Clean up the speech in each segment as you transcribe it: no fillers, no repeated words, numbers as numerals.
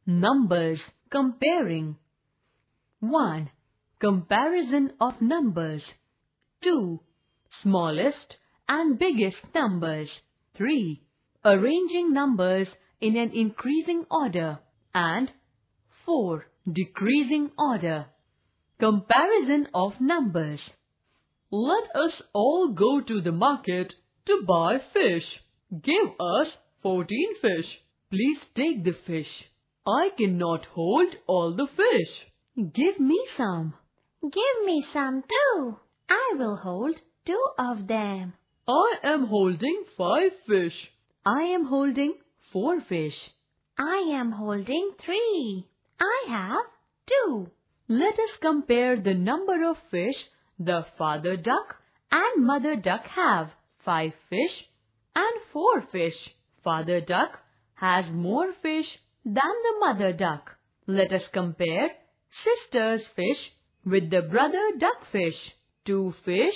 Numbers comparing. 1. Comparison of numbers. 2. Smallest and biggest numbers. 3. Arranging numbers in an increasing order. And 4. Decreasing order. Comparison of numbers. Let us all go to the market to buy fish. Give us 14 fish. Please take the fish. I cannot hold all the fish. Give me some. Give me some too. I will hold 2 of them. I am holding 5 fish. I am holding 4 fish. I am holding 3. I have 2. Let us compare the number of fish the father duck and mother duck have. 5 fish and 4 fish. Father duck has more fish than the mother duck. Let us compare sister's fish with the brother duck fish. 2 fish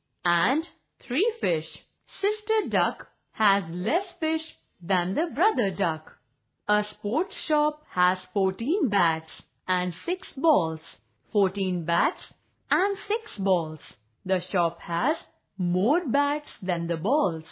and 3 fish. Sister duck has less fish than the brother duck. A sports shop has 14 bats and 6 balls. 14 bats and 6 balls. The shop has more bats than the balls.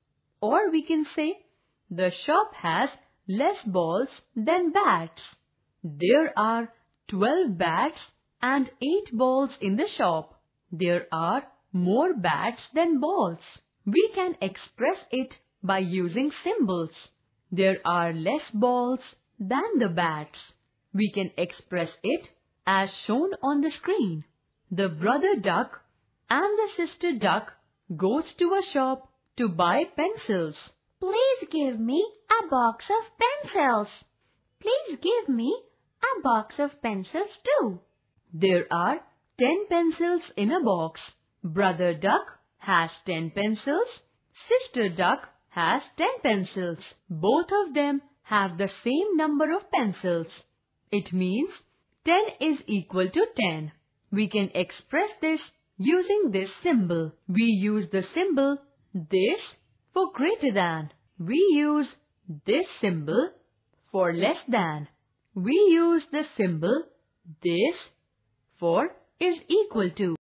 Or we can say, the shop has less balls than bats. There are 12 bats and 8 balls in the shop. There are more bats than balls. We can express it by using symbols. There are less balls than the bats. We can express it as shown on the screen. The brother duck and the sister duck goes to a shop to buy pencils. Please give me a box of pencils. Please give me a box of pencils too. There are 10 pencils in a box. Brother duck has 10 pencils. Sister duck has 10 pencils. Both of them have the same number of pencils. It means 10 is equal to 10. We can express this using this symbol. We use the symbol this for greater than. We use this symbol for less than. We use the symbol this for is equal to.